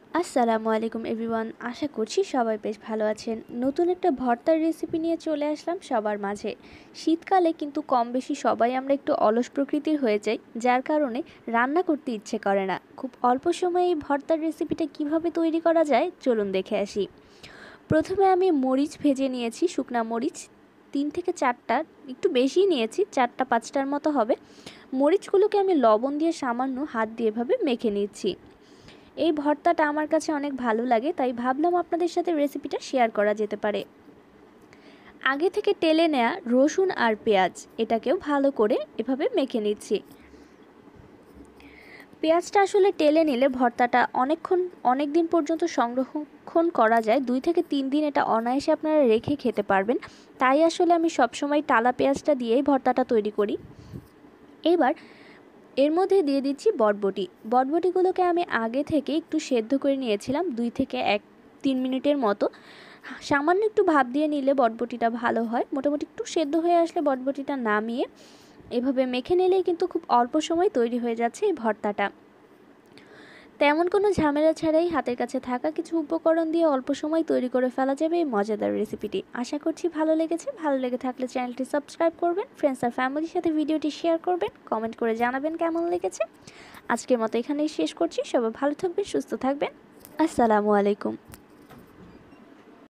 আসসালামু আলাইকুম এভরিওয়ান, আশা করছি সবাই বেশ ভালো আছেন। নতুন একটা ভর্তার রেসিপি নিয়ে চলে আসলাম সবার মাঝে। শীতকালে কিন্তু কম বেশি সবাই আমরা একটু অলস প্রকৃতির হয়ে যাই, যার কারণে রান্না করতে ইচ্ছে করে না। খুব অল্প সময়ে এই ভর্তার রেসিপিটা কিভাবে তৈরি করা যায় চলুন দেখে আসি। প্রথমে আমি মরিচ ভেজে নিয়েছি, শুকনা মরিচ 3 থেকে 4টা, একটু বেশিই নিয়েছি, 4টা 5টার মতো হবে। মরিচগুলোকে আমি লবণ দিয়ে সামান্য হাত দিয়ে এভাবে মেখে নিচ্ছি। এই ভর্তাটা আমার কাছে অনেক ভালো লাগে, তাই ভাবলাম আপনাদের সাথে রেসিপিটা শেয়ার করা যেতে পারে। আগে থেকে টেলে নেওয়া রসুন আর পেঁয়াজ, এটাকেও ভালো করে এভাবে মেখে নিচ্ছি। পেঁয়াজটা আসলে টেলে নিলে ভর্তাটা অনেক দিন পর্যন্ত সংরক্ষণ করা যায়, 2 থেকে 3 দিন এটা অনায়াসে আপনারা রেখে খেতে পারবেন। তাই আসলে আমি সবসময় টালা পেঁয়াজটা দিয়েই ভর্তাটা তৈরি করি। এবার এর মধ্যে দিয়ে দিচ্ছি বটবটি। বটবটিগুলোকে আমি আগে থেকে একটু সেদ্ধ করে নিয়েছিলাম, 2 থেকে 3 মিনিটের মতো। সামান্য একটু ভাপ দিয়ে নিলে বটবটিটা ভালো হয়। মোটামুটি একটু সেদ্ধ হয়ে আসলে বটবটিটা নামিয়ে এভাবে মেখে নিলেই কিন্তু খুব অল্প সময় তৈরি হয়ে যাচ্ছে এই ভর্তাটা। তেমন কোনো ঝামেলা ছাড়াই হাতের কাছে থাকা কিছু উপকরণ দিয়ে অল্প সময় তৈরি করে ফেলা যাবে এই মজাদার রেসিপিটি। আশা করছি ভালো লেগেছে। ভালো লেগে থাকলে চ্যানেলটি সাবস্ক্রাইব করবেন, ফ্রেন্ডস আর ফ্যামিলির সাথে ভিডিওটি শেয়ার করবেন, কমেন্ট করে জানাবেন কেমন লেগেছে। আজকের মতো এখানেই শেষ করছি। সবাই ভালো থাকবেন, সুস্থ থাকবেন। আসসালামু আলাইকুম।